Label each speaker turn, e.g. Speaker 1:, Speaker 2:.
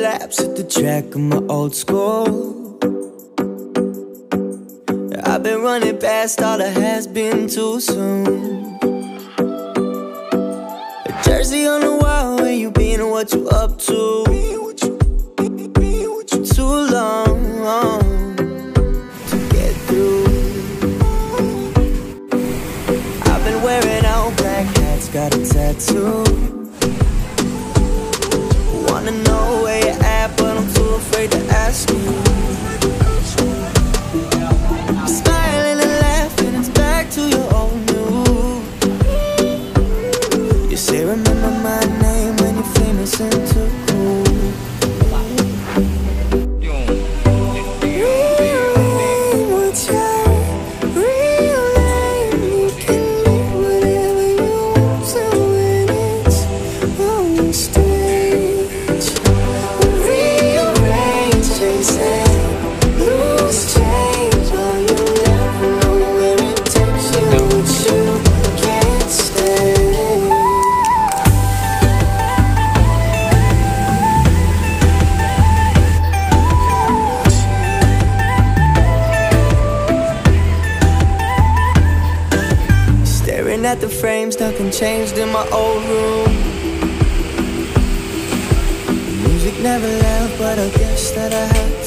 Speaker 1: laps at the track of my old school. I've been running past all the has-been too soon. A jersey on the wall, where you been and what you up to? Too long to get through. I've been wearing all black hats, got a tattoo. Wanna know where you're at, but I'm too afraid to ask you. Smiling and laughing, it's back to your old new. You say remember my name when you're famous and too cool. What's your real name? You can be whatever you want to when it's on stage. Rearrange, chase and lose change. Oh, you never know where it takes you, but you can't stay. Staring at the frames, nothing changed in my old room. The music never left, but I guess that I had